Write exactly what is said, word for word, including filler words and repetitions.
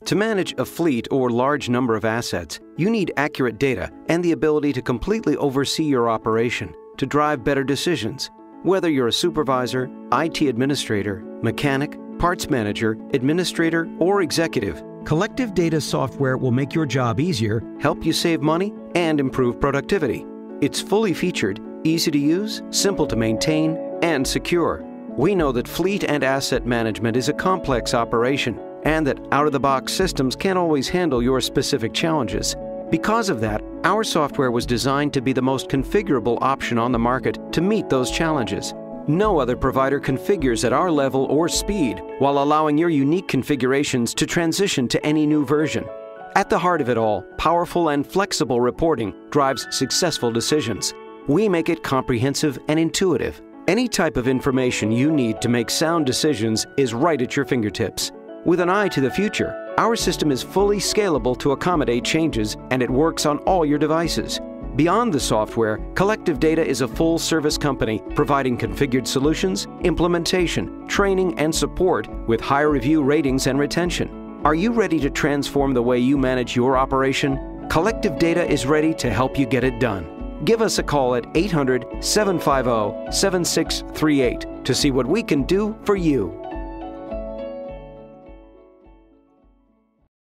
To manage a fleet or large number of assets, you need accurate data and the ability to completely oversee your operation to drive better decisions. Whether you're a supervisor, I T administrator, mechanic, parts manager, administrator, or executive, Collective Data software will make your job easier, help you save money, and improve productivity. It's fully featured, easy to use, simple to maintain, and secure. We know that fleet and asset management is a complex operation, and that out-of-the-box systems can't always handle your specific challenges. Because of that, our software was designed to be the most configurable option on the market to meet those challenges. No other provider configures at our level or speed while allowing your unique configurations to transition to any new version. At the heart of it all, powerful and flexible reporting drives successful decisions. We make it comprehensive and intuitive. Any type of information you need to make sound decisions is right at your fingertips. With an eye to the future, our system is fully scalable to accommodate changes, and it works on all your devices. Beyond the software, Collective Data is a full-service company providing configured solutions, implementation, training, and support with high review ratings and retention. Are you ready to transform the way you manage your operation? Collective Data is ready to help you get it done. Give us a call at eight hundred, seven five zero, seven six three eight to see what we can do for you.